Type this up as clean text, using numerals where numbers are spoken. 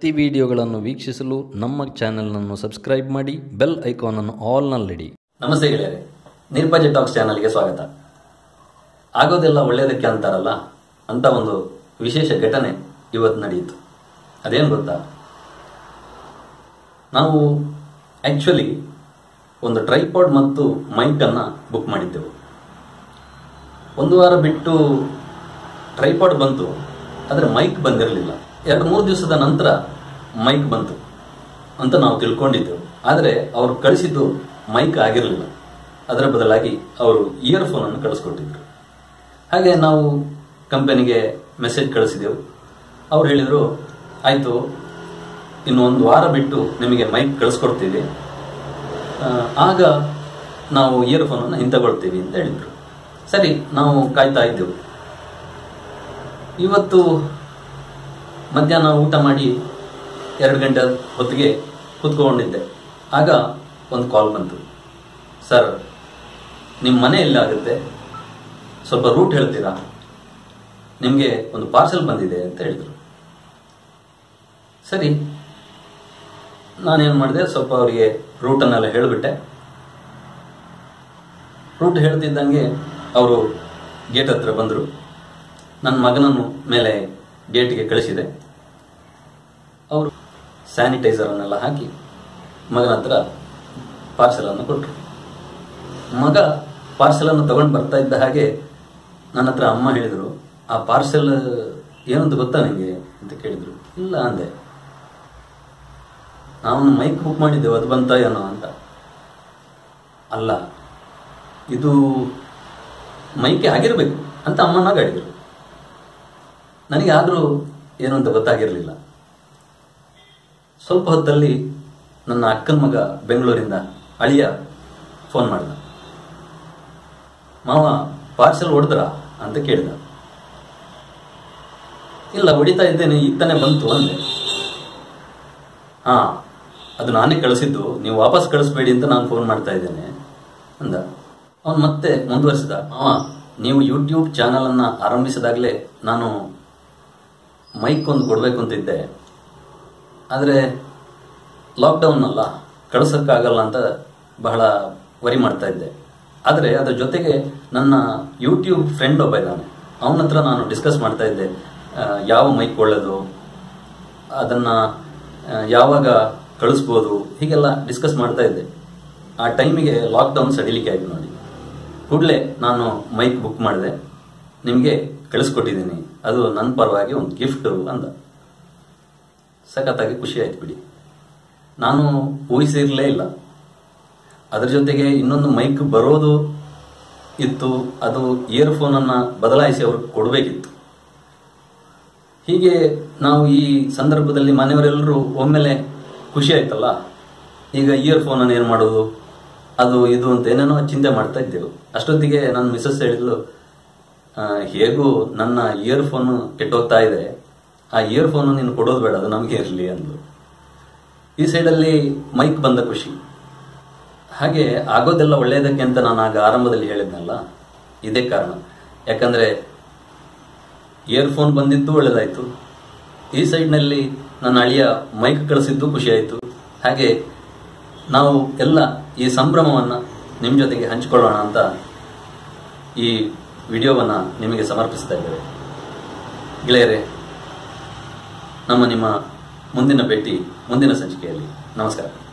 ಪ್ರತಿ ವಿಡಿಯೋಗಳನ್ನು ವೀಕ್ಷಿಸಲು ನಮ್ಮ ಚಾನೆಲ್ನನ್ನು ಸಬ್ಸ್ಕ್ರೈಬ್ ಮಾಡಿ, ಬೆಲ್ ಐಕಾನ್ ಅನ್ನು ಆಲ್ ನಲ್ಲಿಡಿ. ನಮಸ್ತೆ ಗೆಳೆಯರೆ, ನಿರ್ಭಜ ಟಾಕ್ಸ್ ಚಾನಲ್ಗೆ ಸ್ವಾಗತ. ಆಗೋದೆಲ್ಲ ಒಳ್ಳೆಯದಕ್ಕೆ ಅಂತಾರಲ್ಲ, ಅಂತ ಒಂದು ವಿಶೇಷ ಘಟನೆ ಇವತ್ತು ನಡೆಯಿತು. ಅದೇನು ಗೊತ್ತಾ, ನಾವು ಆಕ್ಚುಲಿ ಒಂದು ಟ್ರೈಪಾಡ್ ಮತ್ತು ಮೈಕ್ ಅನ್ನ ಬುಕ್ ಮಾಡಿದ್ದೆವು. ಒಂದು ವಾರ ಬಿಟ್ಟು ಟ್ರೈಪಾಡ್ ಬಂತು, ಆದರೆ ಮೈಕ್ ಬಂದಿರಲಿಲ್ಲ. 2-3 ದಿವಸದ ನಂತರ ಮೈಕ್ ಬಂತು ಅಂತ ನಾವು ತಿಳ್ಕೊಂಡಿದ್ದೆವು. ಆದರೆ ಅವರು ಕಳಿಸಿದ್ದು ಮೈಕ್ ಆಗಿರಲಿಲ್ಲ, ಅದರ ಬದಲಾಗಿ ಅವರು ಇಯರ್ಫೋನ್ ಅನ್ನು ಕಳಿಸ್ಕೊಟ್ಟಿದ್ರು. ಹಾಗೆ ನಾವು ಕಂಪನಿಗೆ ಮೆಸೇಜ್ ಕಳಿಸಿದೆವು. ಅವ್ರು ಹೇಳಿದರು, ಆಯಿತು, ಇನ್ನು 1 ವಾರ ಬಿಟ್ಟು ನಿಮಗೆ ಮೈಕ್ ಕಳಿಸ್ಕೊಡ್ತೀವಿ, ಆಗ ನಾವು ಇಯರ್ಫೋನನ್ನು ಹಿಂತಗೊಳ್ತೀವಿ ಅಂತ ಹೇಳಿದರು. ಸರಿ, ನಾವು ಕಾಯ್ತಾ ಇದ್ದೆವು. ಇವತ್ತು ಮಧ್ಯಾಹ್ನ ಊಟ ಮಾಡಿ 2 ಗಂಟೆ ಹೊತ್ತಿಗೆ ಕೂತ್ಕೊಂಡಿದ್ದೆ. ಆಗ ಒಂದು ಕಾಲ್ ಬಂತು. ಸರ್, ನಿಮ್ಮ ಮನೆ ಎಲ್ಲಾಗುತ್ತೆ, ಸ್ವಲ್ಪ ರೂಟ್ ಹೇಳ್ತೀರಾ, ನಿಮಗೆ ಒಂದು ಪಾರ್ಸೆಲ್ ಬಂದಿದೆ ಅಂತ ಹೇಳಿದರು. ಸರಿ, ನಾನೇನು ಮಾಡಿದೆ, ಸ್ವಲ್ಪ ಅವರಿಗೆ ರೂಟನ್ನೆಲ್ಲ ಹೇಳಿಬಿಟ್ಟೆ. ರೂಟ್ ಹೇಳ್ತಿದ್ದಂಗೆ ಅವರು ಗೇಟ್ ಹತ್ರ ಬಂದರು. ನನ್ನ ಮಗನನ್ನು ಮೇಲೆ ಗೇಟ್ಗೆ ಕಳಿಸಿದೆ. ಅವರು ಸ್ಯಾನಿಟೈಸರನ್ನೆಲ್ಲ ಹಾಕಿ ಮಗನ ಹತ್ರ ಪಾರ್ಸೆಲನ್ನು ಕೊಟ್ಟರು. ಮಗ ಪಾರ್ಸೆಲನ್ನು ತಗೊಂಡು ಬರ್ತಾ ಇದ್ದ ಹಾಗೆ ನನ್ನ ಹತ್ರ ಅಮ್ಮ ಹೇಳಿದರು, ಆ ಪಾರ್ಸೆಲ್ ಏನಂತ ಗೊತ್ತಾ ನಿಮಗೆ ಅಂತ ಕೇಳಿದರು. ಇಲ್ಲ ಅಂದೆ. ನಾವು ಮೈಕ್ ಬುಕ್ ಮಾಡಿದ್ದೆವು, ಅದು ಬಂತ ಏನೋ ಅಂತ. ಅಲ್ಲ, ಇದು ಮೈಕೆ ಆಗಿರಬೇಕು ಅಂತ ಅಮ್ಮನಾಗ ಹೇಳಿದರು. ನನಗೆ ಆದರೂ ಏನು ಅಂತ ಗೊತ್ತಾಗಿರಲಿಲ್ಲ. ಸ್ವಲ್ಪ ಹೊತ್ತಲ್ಲಿ ನನ್ನ ಅಕ್ಕನ ಮಗ ಬೆಂಗಳೂರಿಂದ ಅಳಿಯ ಫೋನ್ ಮಾಡಿದ. ಮಾವ, ಪಾರ್ಸೆಲ್ ಹೊಡೆದ್ರ ಅಂತ ಕೇಳಿದ. ಇಲ್ಲ, ಹೊಡಿತಾ ಇದ್ದೇನೆ, ಈಗ ತಾನೇ ಬಂತು ಅಂದೆ. ಹಾ, ಅದು ನಾನೇ ಕಳಿಸಿದ್ದು, ನೀವು ವಾಪಸ್ ಕಳಿಸ್ಬೇಡಿ ಅಂತ ನಾನು ಫೋನ್ ಮಾಡ್ತಾ ಇದ್ದೇನೆ ಅಂದ. ಅವನು ಮತ್ತೆ ಮುಂದುವರಿಸಿದ, ನೀವು ಯೂಟ್ಯೂಬ್ ಚಾನಲ್ ಅನ್ನ ಆರಂಭಿಸಿದಾಗಲೇ ನಾನು ಮೈಕ್ ಒಂದು ಕೊಡಬೇಕು ಅಂತಿದ್ದೆ, ಆದರೆ ಲಾಕ್ಡೌನ್ ಅಲ್ಲ, ಕಳಿಸೋಕ್ಕಾಗಲ್ಲ ಅಂತ ಬಹಳ ವರಿ ಮಾಡ್ತಾ ಇದ್ದೆ. ಆದರೆ ಅದರ ಜೊತೆಗೆ ನನ್ನ ಯೂಟ್ಯೂಬ್ ಫ್ರೆಂಡ್ ಒಬ್ಬ ಇದ್ದಾನೆ, ಅವನ ಹತ್ರ ನಾನು ಡಿಸ್ಕಸ್ ಮಾಡ್ತಾ ಇದ್ದೆ, ಯಾವ ಮೈಕ್ ಒಳ್ಳೆಯದು, ಅದನ್ನು ಯಾವಾಗ ಕಳಿಸ್ಬೋದು, ಹೀಗೆಲ್ಲ ಡಿಸ್ಕಸ್ ಮಾಡ್ತಾ ಇದ್ದೆ. ಆ ಟೈಮಿಗೆ ಲಾಕ್ಡೌನ್ ಸಡಿಲಿಕೆ ಆಯಿತು ನೋಡಿ. ಕೂಡಲೇ ನಾನು ಮೈಕ್ ಬುಕ್ ಮಾಡಿದೆ, ನಿಮಗೆ ಕಳಿಸ್ಕೊಟ್ಟಿದ್ದೀನಿ, ಅದು ನನ್ನ ಪರವಾಗಿ ಒಂದು ಗಿಫ್ಟ್ ಅಂದ. ಸಖತ್ತಾಗಿ ಖುಷಿ ಆಯ್ತು ಬಿಡಿ. ನಾನು ಊಹಿಸಿರಲೇ ಇಲ್ಲ. ಅದರ ಜೊತೆಗೆ ಇನ್ನೊಂದು ಮೈಕ್ ಬರೋದು ಇತ್ತು, ಅದು ಇಯರ್ಫೋನನ್ನು ಬದಲಾಯಿಸಿ ಅವ್ರಿಗೆ ಕೊಡಬೇಕಿತ್ತು. ಹೀಗೆ ನಾವು ಈ ಸಂದರ್ಭದಲ್ಲಿ ಮನೆಯವರೆಲ್ಲರೂ ಒಮ್ಮೆಲೆ ಖುಷಿ ಆಯ್ತಲ್ಲ, ಈಗ ಇಯರ್ಫೋನನ್ನು ಏನು ಮಾಡೋದು, ಅದು ಇದು ಅಂತ ಏನೇನೋ ಚಿಂತೆ ಮಾಡ್ತಾ ಇದ್ದೆವು. ಅಷ್ಟೊತ್ತಿಗೆ ನನ್ನ ಮಿಸಸ್ ಹೇಳಿದ್ಲು, ಹೇಗೂ ನನ್ನ ಇಯರ್ಫೋನ್ ಕೆಟ್ಟೋಗ್ತಾ ಇದೆ, ಆ ಇಯರ್ಫೋನ್ ನೀನು ಕೊಡೋದು ಬೇಡ, ಅದು ನಮಗೆ ಇರಲಿ ಅಂದ್ಲು. ಈ ಸೈಡಲ್ಲಿ ಮೈಕ್ ಬಂದ ಖುಷಿ. ಹಾಗೆ ಆಗೋದೆಲ್ಲ ಒಳ್ಳೆಯದಕ್ಕೆ ಅಂತ ನಾನು ಆಗ ಆರಂಭದಲ್ಲಿ ಹೇಳಿದ್ನಲ್ಲ, ಇದೇ ಕಾರಣ. ಯಾಕಂದ್ರೆ ಇಯರ್ಫೋನ್ ಬಂದಿದ್ದು ಒಳ್ಳೇದಾಯ್ತು, ಈ ಸೈಡ್ನಲ್ಲಿ ನನ್ನ ಅಳಿಯ ಮೈಕ್ ಕಳಿಸಿದ್ದು ಖುಷಿ ಆಯಿತು. ಹಾಗೆ ನಾವು ಎಲ್ಲ ಈ ಸಂಭ್ರಮವನ್ನು ನಿಮ್ಮ ಜೊತೆಗೆ ಹಂಚಿಕೊಳ್ಳೋಣ ಅಂತ ಈ ವಿಡಿಯೋವನ್ನು ನಿಮಗೆ ಸಮರ್ಪಿಸ್ತಾ ಇದ್ದೇವೆ. ಗೆಳೆಯರೇ, ನಿಮ್ಮ ಮುಂದಿನ ಭೇಟಿ ಮುಂದಿನ ಸಂಚಿಕೆಯಲ್ಲಿ. ನಮಸ್ಕಾರ.